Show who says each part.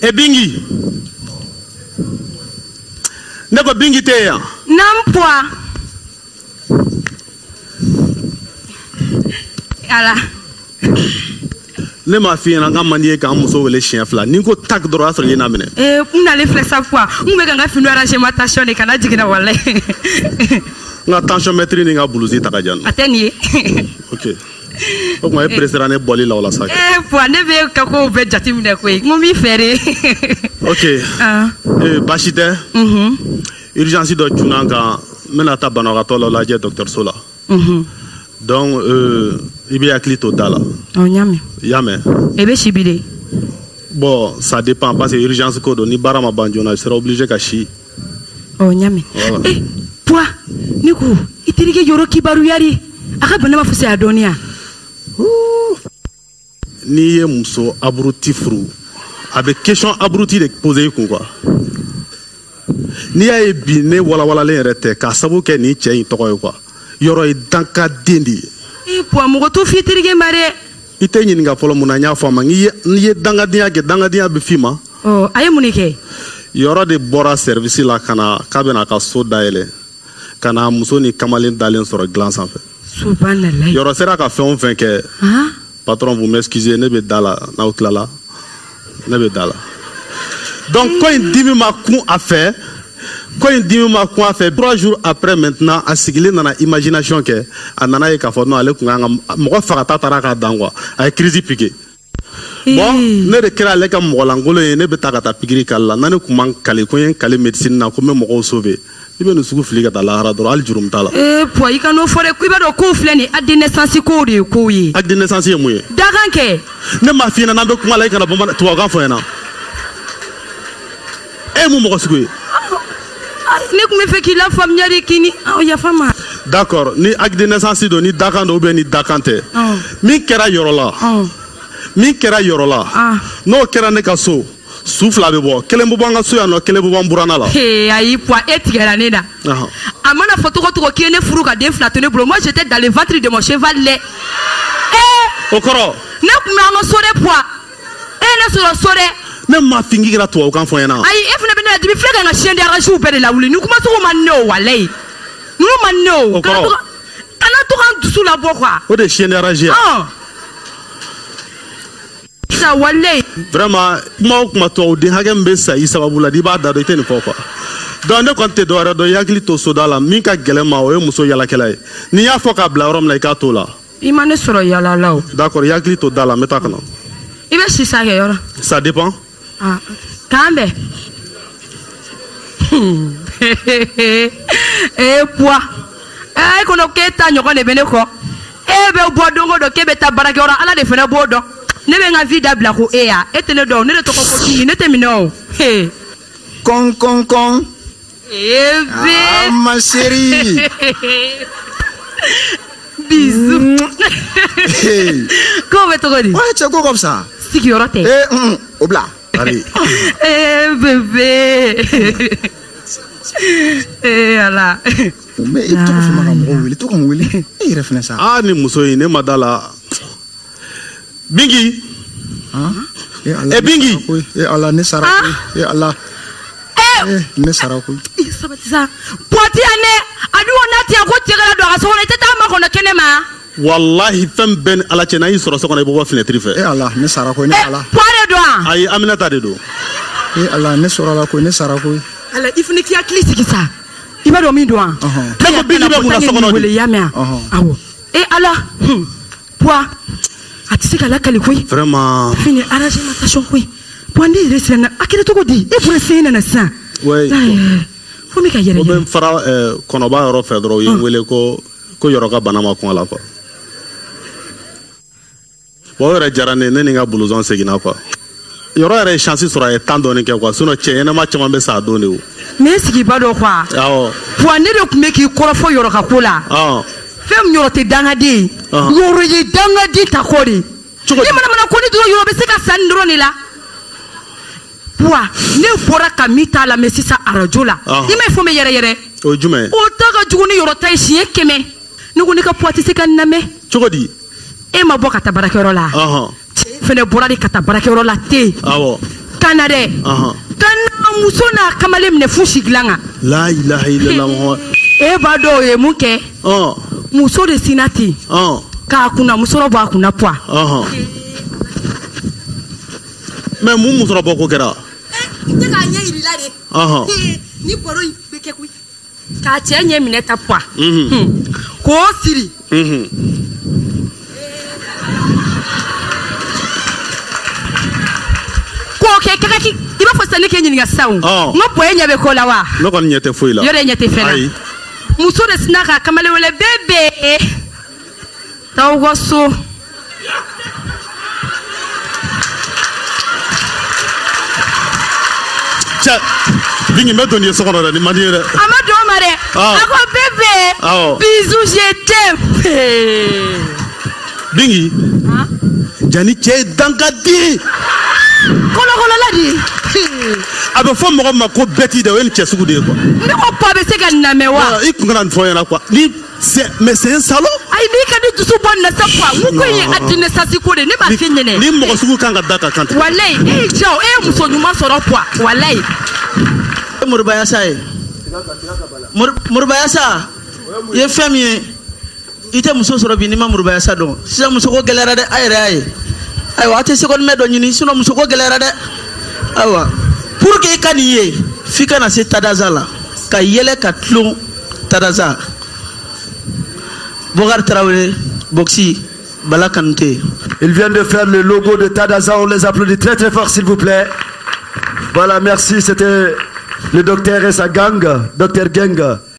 Speaker 1: Et Bingi. N'est-ce Bingi t'es là?
Speaker 2: Non, point. Ala.
Speaker 1: Ne ma fille n'a pas manié quand on sauve les chiens flà. Nico tac droit sur les namene.
Speaker 2: On allait faire ça quoi? On me ganga finir arranger ma tension et canadi qui n'a pas
Speaker 1: La tension maîtrise n'est pas boulousée tagajan.
Speaker 2: Attendez.
Speaker 1: Ok. Donc moi président ne bolé là ou la sac.
Speaker 2: Pour ne veut kako veut jatim ne quoi? Mon mi ferré.
Speaker 1: Ok. Bachite. Urgence de tunanga. Menata banarato la jet docteur Sola. Donc il y a clito dala.
Speaker 2: Oh nyame.
Speaker 1: Yame.
Speaker 2: Ebe shibide.
Speaker 1: Bon, ça dépend parce que urgence code ni barama banjona sera obligé kashi.
Speaker 2: Oh nyame. Eh, toi, Nico, itirige yoro kibaru yari. Aka banama fuse adonia.
Speaker 1: Ni ye muso abruti furu. Avec question abruti de poser quoi. Ni a ebine wala wala le rete ka sabu ke ni che itoko quoi. Yoro i danka dindi.
Speaker 2: Eh, pour mo to fitirige mare.
Speaker 1: Ite nyini nga folo munanya fama ni ye danga dia be fima.
Speaker 2: Oh, aye munike.
Speaker 1: Yoro de bora service la kana kabena ka soda ele. Kana muso ni kamalen dalen sur glance en fait.
Speaker 2: Subhanallah.
Speaker 1: Yoro sera ka fait on fin que patron vous m'excusez ne be dala na outlala. Ne be dala. Donc quand il dit ma coup à faire quand il dit ma coup à faire 3 jours après maintenant à sigler dans la imagination que anana e ka fo no ale ku nga mo fakata taraka dangwa ay crise piqué. Bon ne de kera le ka mo langolo ne be takata pikiri kala nane ku man kale ko yen kale médecine na ko me mo sauver ibe no sugu fliga ta la hara do al jurum tala
Speaker 2: po ikano fore ku ibe do ko fleni adi naissance ko de ko yi
Speaker 1: adi naissance ye muye
Speaker 2: daganke
Speaker 1: ne ma fina na be ku mala kana bomba to ga fo yana e mo mo sugu
Speaker 2: ne ku me fait qu'il a femme nyari kini o ya fama
Speaker 1: d'accord ni acte de naissance do ni dakando be ni dakante mi kera yorola mi kera yorola no kera ne ka so souffle be bo kele mbo banga so ya no kele mbo burana la
Speaker 2: ayi poa etigera neda amana photo ko to ki ne furu ka den flatone bro moi j'étais dans le ventre de mon cheval lait
Speaker 1: okoro
Speaker 2: ne ku me anga sore poa ne sore
Speaker 1: ne ma fingi gra to o kan fo yana
Speaker 2: ayi e funa be na dibi flega nga chien de arranger be de la wuli ni kuma so man no walai no man no kana to kan sous la bo quoi
Speaker 1: o de chien de arranger
Speaker 2: ça walai
Speaker 1: vraiment mo kuma to de hagem be sa isababu la di ba da do teni fo quoi donc ne konte do ara do yakli to so dala min ka gelema o e muso yala kala ni ya fo ka bla rom la ka to la
Speaker 2: imane soro yala law
Speaker 1: d'accord yakli to dala meta kana
Speaker 2: ibe si sa ke yoro
Speaker 1: ça dépend
Speaker 2: kambe poa kono keta nyoko ne bene ko be bodongo do kebe ta barake ora ala de fena bodo ne be nga vida bla ko ya etene do ne to ko ko ne temino
Speaker 3: con ma chérie
Speaker 2: bisous comment tu dis
Speaker 3: ouais tu comme ça
Speaker 2: sécurité
Speaker 3: obla allez
Speaker 2: bébé ala
Speaker 3: mais il tout fait ma mo il tout comme Willy il refait ça
Speaker 1: ni muso ne madala bingi bingi
Speaker 3: Allah ne sara Allah ne sara ko
Speaker 2: sabatiza poti ane adu onati ko tigala do aso wona tata ma kono kenema
Speaker 1: wallahi fem ben ala chena yi soro sokona bo fenêtre fe
Speaker 3: Allah ne sara ko ne Allah
Speaker 2: pare do
Speaker 1: ay aminata de do
Speaker 3: Allah ne sora la ko ne sara ko
Speaker 2: ala ifni ki aklisi kisa iba do mi do an
Speaker 1: ko bi be mu na sokona
Speaker 2: de yamia awo ala poa atisika la kali ko
Speaker 1: vraiment
Speaker 2: fini arranger ma tâche ko pondi resena akire to ko di e pour essayer na ça
Speaker 1: ouais
Speaker 2: faut me kayere
Speaker 1: o ben fara kono ba ro fe dro yin wele ko yoro ka banama ko ala ko bo re jarane ne ni nga blouson segina quoi yoro re chance sur ay temps donné ke quoi sinon che ena ma chama be sa donné o
Speaker 2: mais ce qui ba do quoi pondi de ko me ki ko fo yoro ka kula fem nyoro te danga di yoro ye danga di ta kori ni mana ko ni do yoro be se ka sandro ni la poa ne fora ka mita la mesisa arajola ima fo me yere
Speaker 1: o jume
Speaker 2: o taga juguni yoro tai shi keme ni ko ni ka poati se kan name
Speaker 1: chogodi
Speaker 2: e ma boka ta barakero la fene borali kata barakero la te kana dɛ kana muso n'a kamalen minɛ fu sigilanga
Speaker 1: la ilaha illallah
Speaker 2: e b'a dɔn o ye mun kɛ muso de sina ten k'a kunna musɔrɔ bɔ a kunna poa
Speaker 1: mais mun musɔrɔ bɔ ko kɛra
Speaker 2: n tɛ k'a ɲɛ yir'i la de ni baro in bɛ kɛ koyi k'a cɛ ɲɛ minɛ ta poa k'o siri k'o kɛ kakaki i b'a fɔ sisan ne k'e ɲininka sisan o n ko poe ɲɛ bɛ ko la wa
Speaker 1: ne kɔni ɲɛ tɛ foyi la
Speaker 2: yɔrɔ ɲɛ tɛ fɛn la muso de sina k'a kamalen wele bebe t'aw ka so
Speaker 1: cɛ Bingi mɛ doni ye so kɔnɔ dɛ ni man di ye dɛ
Speaker 2: a ma don o ma dɛ a ko bebe bisous je t'aime
Speaker 1: Bingi jani cɛ ye dankadi
Speaker 2: kolokolola di
Speaker 1: a bɛ fɔ mɔgɔ ma ko bɛti dɛ o ye ni cɛ sugu de ye quoi
Speaker 2: ne ko pa bɛ se ka nin lamɛn wa
Speaker 1: i kun kana nin fɔ ɲɛna quoi ni mais c'est un salaud
Speaker 2: ayi n'i ka di dusu bɔ nin na sa quoi n ko in ye adinessance ko de ne b'a f'i ɲɛnɛ
Speaker 1: ni mɔgɔ sugu kan ka da ka kan
Speaker 2: walayi e ye cɛ o e ye muso ɲuman sɔrɔ quoi walayi
Speaker 4: Moribayasa ye Moribayasa ye fɛn min ye i tɛ muso sɔrɔ bi n'i ma Moribayasa dɔn sisan muso ko gɛlɛyara dɛ a yɛrɛ y'a ye ayiwa a tɛ seconde dɔ ɲini sinon muso ko gɛlɛyara dɛ ayiwa pour que i ka nin ye f'i ka na se Tadaza la ka yɛlɛ ka tulon Tadaza Bokar Traoré Boxy Bala Kanouté.
Speaker 5: Ils viennent de faire le logo de Tadaza, on les applaudit très très fort s'il vous plaît. Voilà, merci, c'était le docteur et sa gang, Dr Gang.